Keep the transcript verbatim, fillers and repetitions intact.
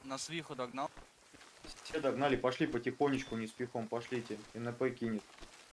На свиху догнал. Все догнали, пошли потихонечку, не с пихом, пошлите. эн пэ кинет.